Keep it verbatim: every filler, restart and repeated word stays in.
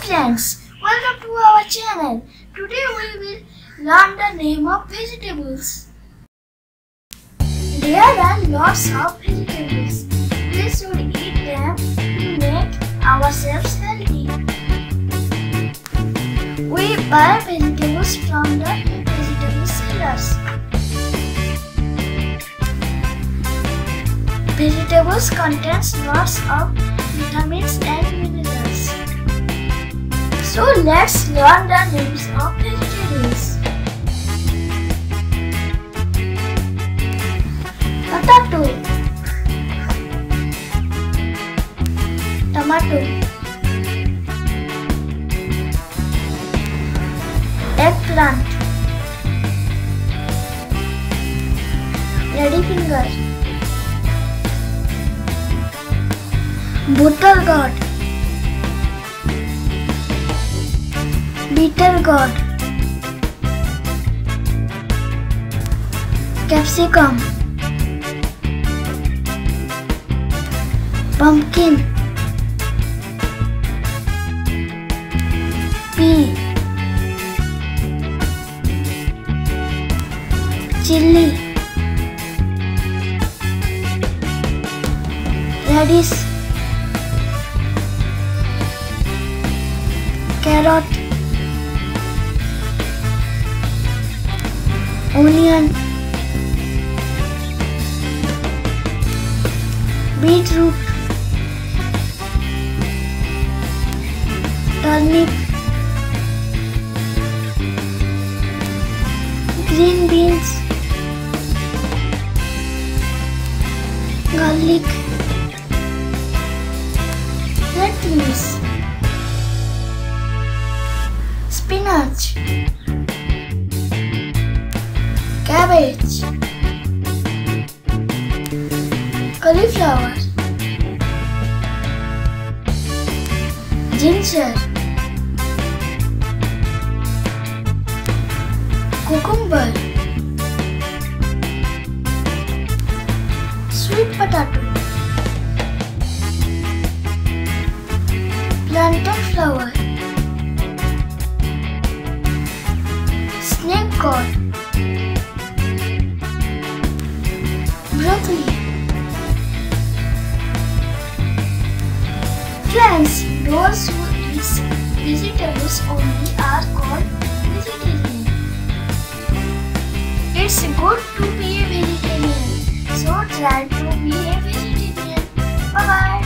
friends, welcome to our channel. Today we will learn the name of vegetables. There are lots of vegetables. We should eat them to make ourselves healthy. We buy vegetables from the vegetable sellers. Vegetables contains lots of vitamins and minerals. So let's learn the names of vegetables. Potato, tomato, eggplant, ladyfinger, bottle gourd, bitter gourd, capsicum, pumpkin, pea, chili, radish, carrot, onion, beetroot, turnip, green beans, garlic, red beans, spinach, cabbage, cauliflower, ginger, cucumber, sweet potato, plantain flower, snake gourd, broccoli. Friends, those who eat vegetables only are called vegetarian. It's good to be a vegetarian, so try to be a vegetarian. Bye bye.